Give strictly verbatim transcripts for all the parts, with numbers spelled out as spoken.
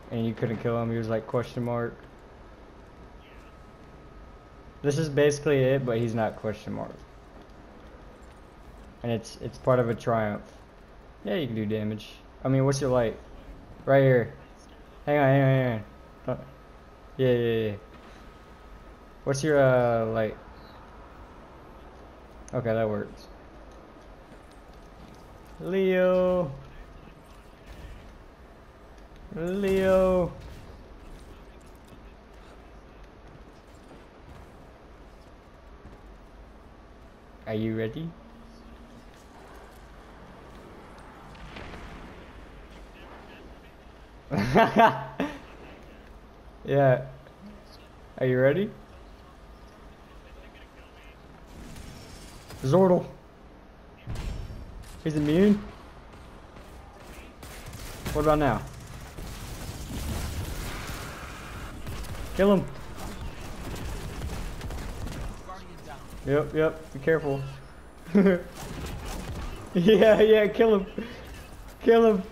And you couldn't kill him. He was like question mark. This is basically it, but he's not question mark. And it's it's part of a triumph. Yeah, you can do damage. I mean, what's your light? Right here. Hang on, hang on, hang on. Oh. Yeah, yeah, yeah. What's your uh light? Okay, that works. Leo. Leo. Are you ready? Yeah. Are you ready? Zordle. He's immune. What about now? Kill him. Yep, yep. Be careful. Yeah, yeah. Kill him. Kill him.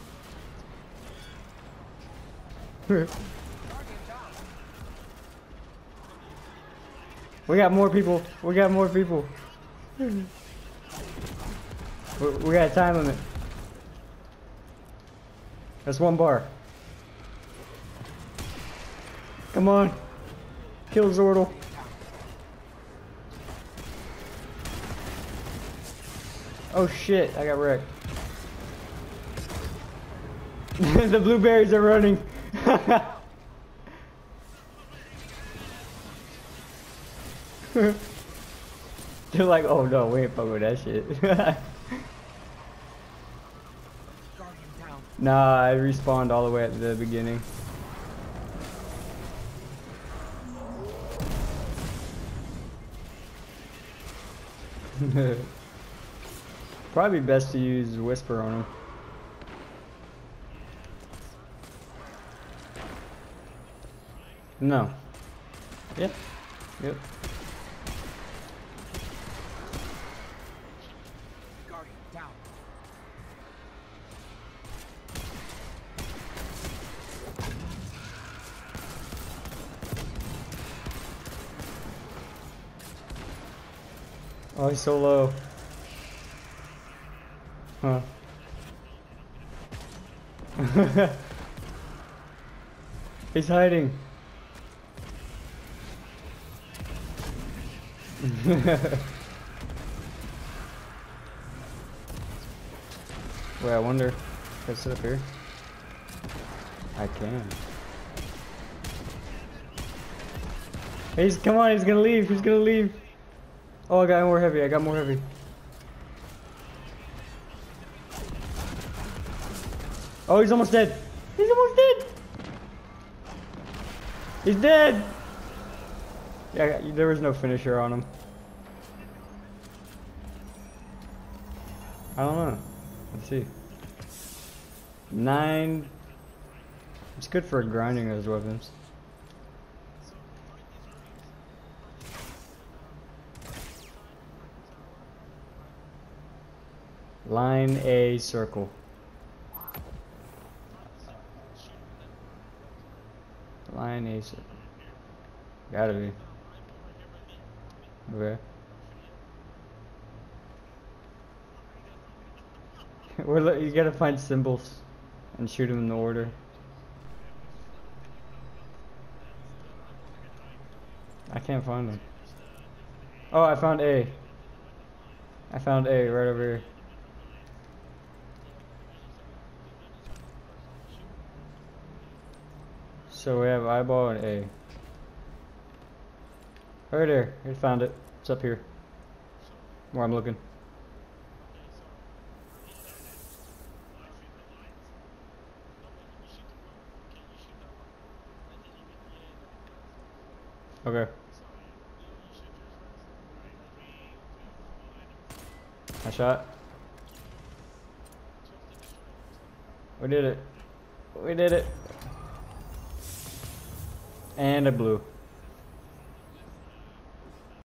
We got more people. We got more people. We, we got a time limit. That's one bar. Come on. Kill Zordle. Oh shit, I got wrecked. The blueberries are running. They're like, oh no, we ain't fucking with that shit. Nah, I respawned all the way at the beginning. Probably best to use Whisper on him. No. Yep. Yep. Oh, he's so low. Huh. He's hiding. Wait, I wonder if I sit up here. I can. He's come on, he's gonna leave, he's gonna leave. Oh, I got more heavy, I got more heavy. Oh, he's almost dead. He's almost dead. He's dead. Yeah, there was no finisher on him. I don't know. Let's see. Nine. It's good for grinding those weapons. Line A circle. Line A circle. Gotta be. Okay. We're, you gotta find symbols and shoot them in the order. I can't find them. Oh, I found A. I found A right over here. So we have eyeball and A. Right there. I found it. It's up here. Where I'm looking. Okay. I shot. We did it. We did it. And a blue.